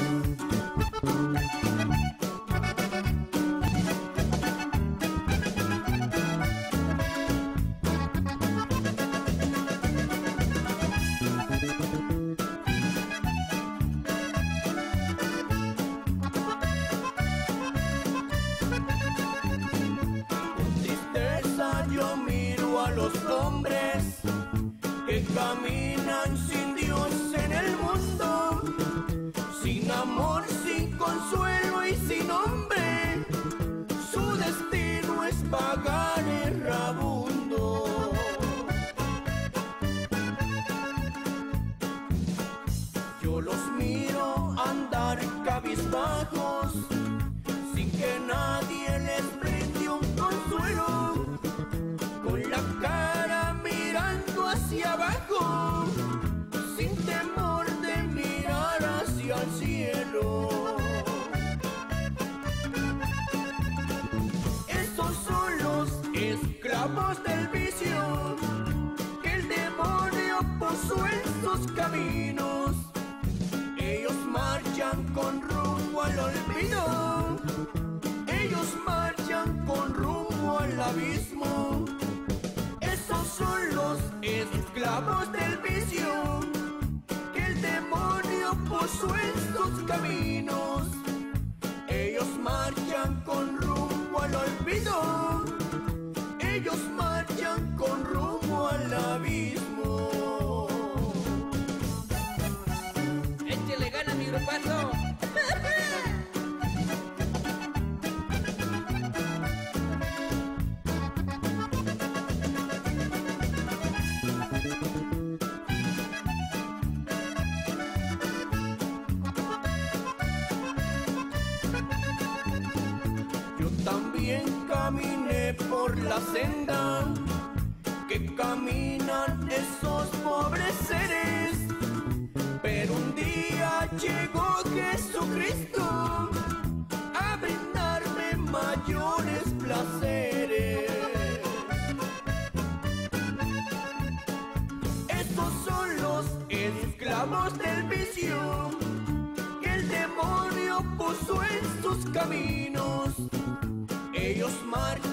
Yo miro a los hombres que caminan sin Dios en el mundo, sin amor, sin consuelo y sin hombre. Su destino es pagar errabundo. Yo los miro andar cabizbajos, sin que nadie les brinde un consuelo, con la cara mirando hacia abajo, sin temor de mirar hacia el cielo. Esos son los esclavos del vicio, que el demonio puso en sus caminos. Ellos marchan con rumbo al olvido, ellos marchan con rumbo al abismo. Esos son los esclavos del vicio, que el demonio puso en sus caminos. Ellos marchan con rumbo al olvido, ellos marchan con rumbo al abismo. ¡Échale ganas, mi grupazo! También caminé por la senda que caminan esos pobres seres, pero un día llegó Jesucristo a brindarme mayores placeres. Estos son los esclavos del vicio, que el demonio puso en sus caminos. Ellos marchan